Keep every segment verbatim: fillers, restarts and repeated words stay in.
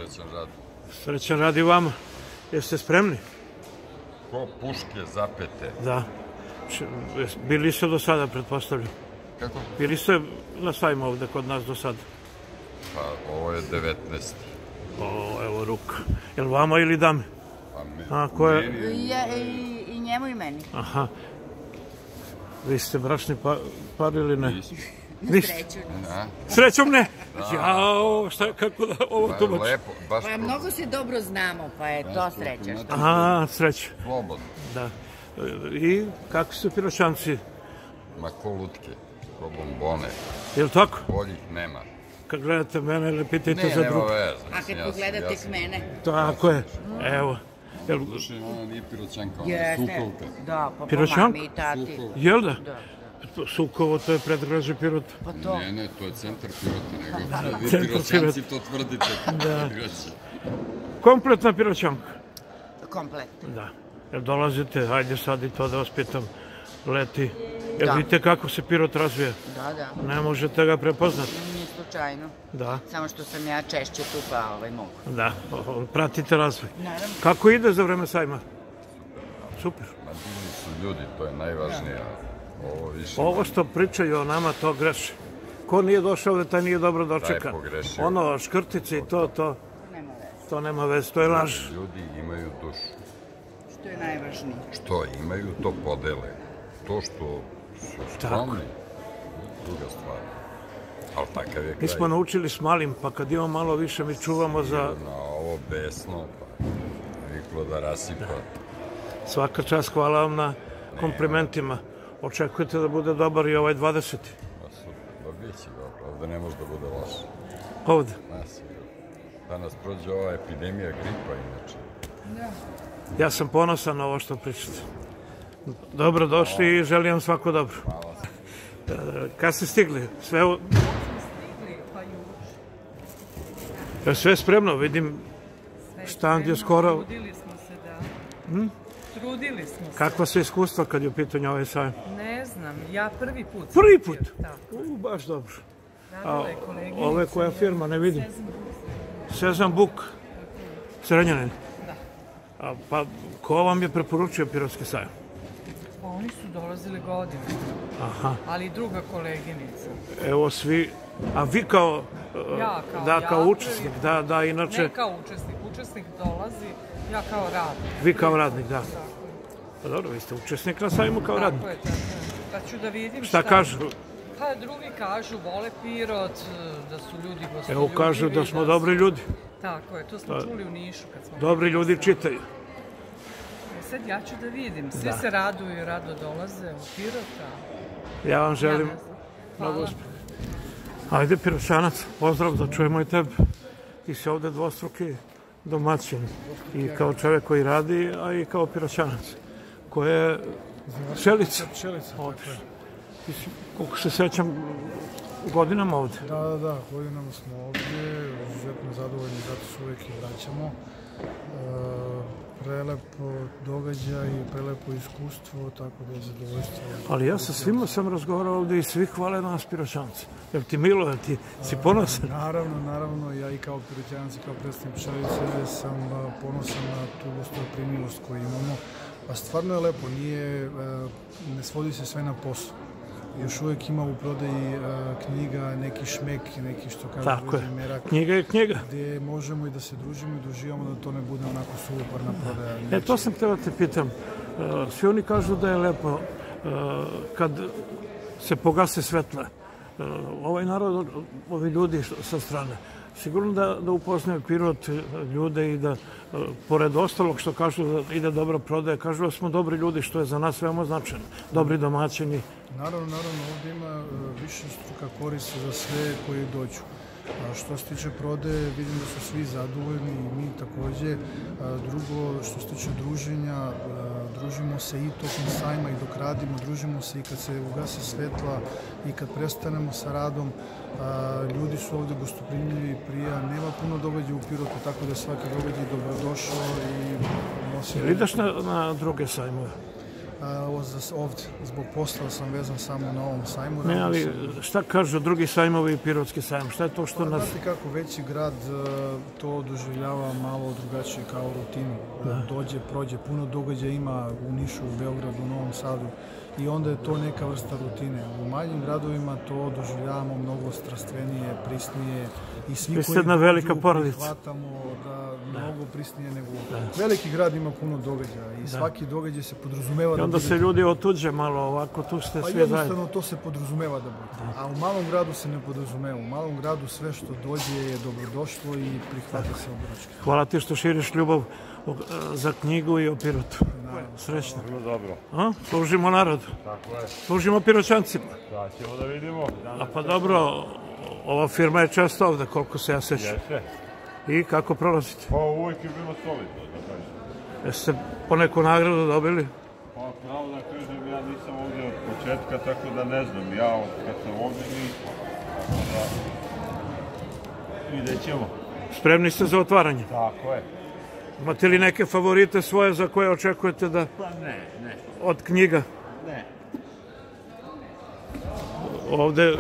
Srećan rad. Srećan rad i vama. Jeste spremni? Ko puške zapete. Da. Bili ste do sada, pretpostavljam? Kako? Bili ste na sajmu ovde kod nas do sada? Pa ovo je devetnaesti. O, evo ruka. Je li vama ili dame? Pa me, A, ko je? I, I njemu i meni. Aha. Vi ste bračni pa, par ili ne? Nisam. Sreću. Srećom ne? Jao, šta, kako da ovo Pa tumači? lepo, baš... Pa mnogo se dobro znamo, pa je to sreća. Što? Aha, sreća. Slobodno. Da. I kako su Piroćanci? Ma ko lutke, ko bombone. Je li tako? Boljih nema. Kad gledate mene ili pitajte Ne, za nema drugo? veze. A kad pogledate k mene? Tako je. Evo. Jel, Slušaj, ona nije Piroćanka, ona je Jeste. Sukovka. Da, pa po Piroćanka? mami i tati. jel da? Da. Sukovo, to je predgrađe Pirota. Pa to. Ne, ne, to je centar Pirota, nego vi centar Piroćanci to tvrdite. Da. Kompletna Piroćanka. Komplet. Da. Jel dolazite, hajde sad i to da vas pitam, leti. Jel Da. vidite kako se Pirot razvija? Da, da. Ne možete ga prepoznati. Nije slučajno. Da, Samo što sam ja češće tu, pa ovaj mogu. da. Pratite razvoj. Naravno. Kako ide za vreme sajma? Super. Ma divni su ljudi, to je najvažnije. Ovo više... Ovo što pričaju o nama, to greše. Ko nije došao ovde, taj nije dobro dočekan. Da je pogrešio. Ono, škrtice i to, to, Nema veze. to nema veze, to je laž. Ljudi imaju dušu. Što je najvažnije. Što imaju, to podele. To što su skromni, druga stvar. Ali takav je kraj. Mi smo naučili s malim, pa kad imamo malo više, mi čuvamo za Na ovo besno, pa viklo da rasipa. svaka čast. Hvala vam na komplimentima. Očekujete da bude dobar i ovaj dvadeseti. Pa super, pa bit će dobro, ovde ne može da bude loše. Ovde. Ma sigurno. Da nas prođe ova epidemija gripa, inače. Ja sam ponosan na ovo što pričate. Dobro došli i želim vam svako dobro. Hvala. Kad ste stigli? Sve, u- je sve spremno, vidim štand je skoro. Trudili smo se, da. Trudili smo se. Kakva su iskustva kad je u pitanju ovaj sajam? Ne znam, ja prvi put. sam Prvi bio, put? Tako. U, baš dobro. Radila je koleginica. Ovo je koja firma, ne vidim. Sezam. Sezam Buk. Srenjanin. Da. A, pa, ko vam je preporučio Pirotski sajam? Pa oni su dolazili godine, Aha. ali i druga koleginica. Evo svi, a vi kao, uh, Ja kao da, ja kao prvi. učesnik, da, da, inače, Ne kao učesnik, učesnik dolazi, ja kao radnik. vi kao radnik, da. Tako je. Pa dobro, vi ste učesnik na sajmu kao radnik. Tako je, tako je. Pa ću da vidim Šta šta... kažu? Pa drugi kažu, vole Pirot, da su ljudi gostoljubivi. Evo kažu da smo dobri su- ljudi. Tako je, to smo čuli u Nišu kad smo... Dobri bili ljudi sa- čitaju. E sad ja ću da vidim, svi Da. se raduju i rado dolaze u Pirota. Ja vam Ja želim ne znam. mnogo Hvala. uspjeha. Ajde, Piroćanac, pozdrav da čujemo i tebe. Ti si ovde dvostruki domaćin. I kao čovjek koji radi, a i kao Piroćanac. Koje je Šelica. Šelica, tako je. Ti si, koliko se sećam, godinama ovde. Da, da, da, godinama smo ovdje, izuzetno zadovoljni, zato se uvijek i vraćamo. E, prelepo događaj i prelepo iskustvo, tako da je zadovoljstvo. Ali ja sa svima sam razgovarao ovde i svi hvale nas Piroćanci. Jel ti milo, jel ti si ponosan? Naravno, naravno, ja i kao Piroćanac i kao predstavnik Šelice sam a, ponosan na tu gostoprimljivost koju imamo. Pa stvarno je lepo, nije, a, ne svodi se sve na posao. Još uvijek ima u prodaji a, knjiga, neki šmek, neki što kaže Tako je. Vezni merak, Knjiga je knjiga. gdje možemo i da se družimo i da uživamo, da to ne bude onako suvoparna prodaja. E, to sam htjela te pitam. E, Svi oni kažu da je lepo e, kad se pogase svetla. E, Ovaj narod, ovi ljudi sa strane, sigurno da, da upoznaju Pirot ljude i da, e, pored ostalog što kažu da ide dobra prodaja, kažu da smo dobri ljudi, što je za nas veoma značajno. Dobri domaćini. Naravno, naravno, ovdje ima e, više struka koriste za sve koji dođu. A što se tiče prodaje, vidim da su svi zadovoljni i mi također. A drugo, što se tiče druženja, a, družimo se i tokom sajma i dok radimo, družimo se i kad se ugase svetla i kad prestanemo sa radom. A, ljudi su ovdje gostoprimljivi, prija, nema puno događaja u Pirotu, tako da svaki događaj je dobrodošao i nosi... Jel ideš na, na druge sajmove? ovdje. Zbog posla sam vezan samo na ovom sajmu. Ne, ali šta kažu drugi sajmovi i Pirotski sajam? Šta je to što nas... Znate kako, veći grad to doživljava malo drugačije kao rutinu. Dođe, prođe, puno događaja ima u Nišu, u Beogradu, u Novom Sadu i onda je to neka vrsta rutine. U manjim gradovima to doživljavamo mnogo strastvenije, prisnije i svi koji dođu prihvatamo da mnogo prisnije nego... Veliki grad ima puno događaja i svaki događaj se podrazumeva da... I onda se ljudi otuđe malo ovako, tu ste svi zajedno. Pa jednostavno to se podrazumeva da bude. A u malom gradu se ne podrazumeva. U malom gradu sve što dođe je dobrodošlo i prihvata se obručke. Hvala ti što širiš ljubav za knjigu i o Pirotu. Srećno. Vrlo dobro. Služimo narodu. Tako je. Služimo Piroćancima. Da, ćemo da vidimo. A pa dobro, ova firma je često ovde, koliko se ja sećam. Jeste. I kako prolazite? Pa uvijek je bilo solidno, da kažem. Jeste po neku nagradu dobili? Pa pravo da kažem, ja nisam ovdje od početka, tako da ne znam. Ja kad sam ovdje nisam. Tako da vidjet ćemo. Spremni ste za otvaranje? Tako je. Imate li neke favorite svoje za koje očekujete da... Pa ne, ne. Od knjiga? Ne. Ovde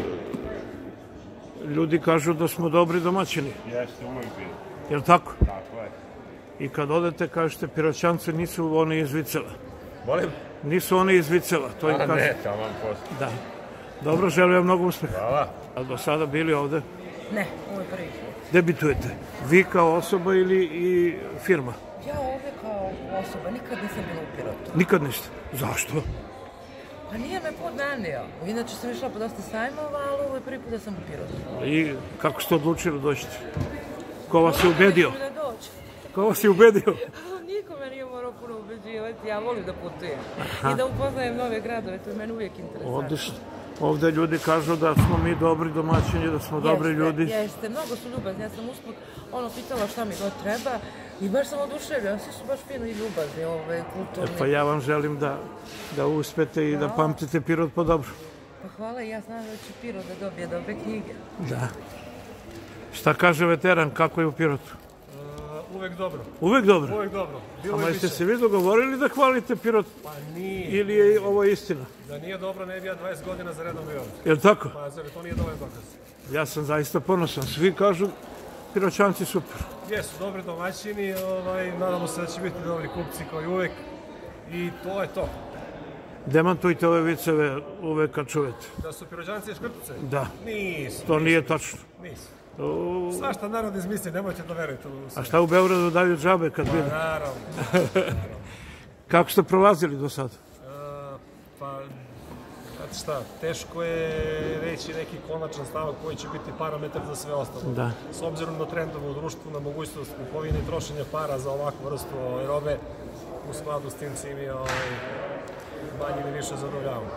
ljudi kažu da smo dobri domaćini. Jeste, uvijek bilo. Je li tako? Tako je. I kad odete, kažete, Piroćanci nisu oni iz Vicela. Molim? Nisu oni iz Vicela, to im A kažu. ne, taman posle. Da. Dobro, želim vam mnogo uspeha. Hvala. A do sada bili ovde? Ne, ovo je prvi put. Debitujete? Vi kao osoba ili i firma? Ja ovdje kao osoba nikad nisam bila u Pirotu. Nikad niste? Zašto? Pa nije me put nanio. Inače sam išla po dosta sajmova, ali ovo je prvi put da sam u Pirotu. I kako ste odlučili doćete? Ko vas je ubedio? Da dođu. Ko vas je ubedio? Niko me nije morao puno ubeđivati, ja volim da putujem. I da upoznajem nove gradove, to je meni uvijek interesantno. Odlično. Ovde ljudi kažu da smo mi dobri domaćini, da smo dobri ljudi. Jeste, jeste. Mnogo su ljubazni. Ja sam usput ono pitala šta mi god treba i baš sam oduševljena. Svi su baš fino i ljubazni, ove, kulturni. Pa ja vam želim da uspete i da pamtite Pirot po dobro. Pa hvala i ja znam da će Pirot da dobije dobre knjige. Da. Šta kaže veteran, kako je u Pirotu? Uvek dobro. Uvek dobro? Uvek dobro. A jeste se vi dogovorili da hvalite Pirot? Pa nije. Ili je ovo istina? Da nije dobro, ne bi ja dvadeset godina za redom bio. Je li tako? Pa zar to nije dovoljno dokaz? Ja sam zaista ponosan. Svi kažu Piroćanci super. Jesu, dobri domaćini, nadamo se da će biti dobri kupci kao i uvek. I to je to. Demantujte ove viceve uvek kad čujete. Da su Piroćanci škrtice? Da. Nisu. To nije tačno. Nisu. Svašta narod izmisli, nemojte da verujete u sve. A šta u Beogradu daju džabe kad vide? Pa naravno. Kako ste prolazili do sada? Pa, znate šta, teško je reći neki konačan stavak koji će biti parametar za sve ostalo. Da. S obzirom na trendove u društvu, na mogućnost kupovine i trošenja para za ovakvu vrstu robe, u skladu s tim si mi manje ili više zadovoljavamo.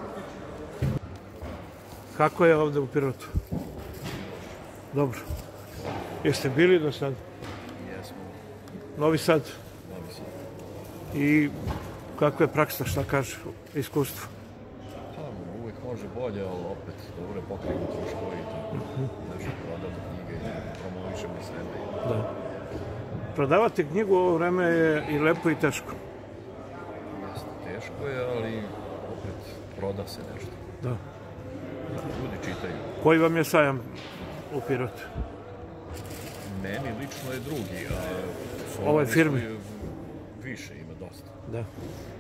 Kako je ovde u Pirotu? Dobro. Jeste bili do sad? Jesmo. Novi Sad? Novi Sad. I kakva je praksa, šta kaže iskustvo? Pa, uvijek može bolje, ali opet dobro je pokrenut troškovi i tako. Nešto prodati knjige i promovišemo sebe. Da. Prodavati knjigu u ovo vreme je i lepo i teško. Jeste, teško je, ali opet proda se nešto. Da. Ljudi čitaju. Koji vam je sajam u Pirotu? Meni lično je drugi, a ovoj firmi više ima dosta. Da.